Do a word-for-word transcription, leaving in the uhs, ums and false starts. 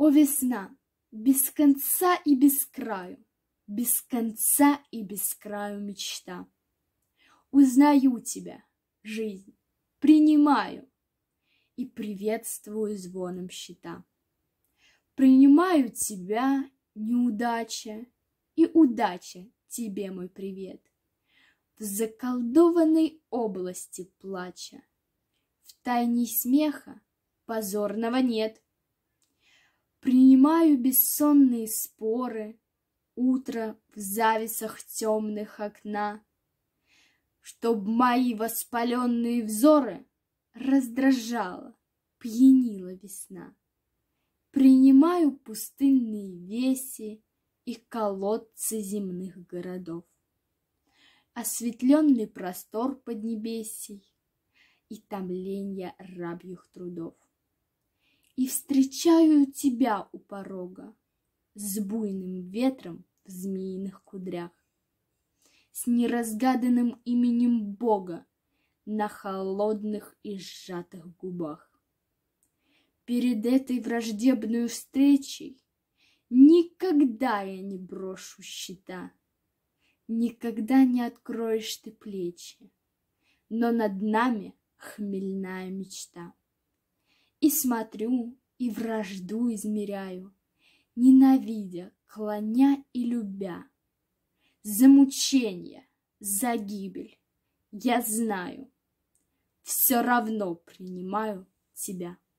О, весна, без конца и без краю, без конца и без краю мечта. Узнаю тебя, жизнь, принимаю и приветствую звоном щита. Принимаю тебя, неудача, и удача тебе мой привет. В заколдованной области плача, в тайне смеха позорного нет. Принимаю бессонные споры, утро в завесах темных окна, чтоб мои воспаленные взоры раздражала, пьянила весна. Принимаю пустынные веси и колодцы земных городов, осветленный простор поднебесий и томленья рабьих трудов. И встречаю тебя у порога с буйным ветром в змеиных кудрях, с неразгаданным именем Бога на холодных и сжатых губах. Перед этой враждебной встречей никогда я не брошу щита, никогда не откроешь ты плечи, но над нами хмельная мечта. И смотрю, и вражду измеряю, ненавидя, клоня и любя. За мученье, за гибель, я знаю, все равно принимаю тебя.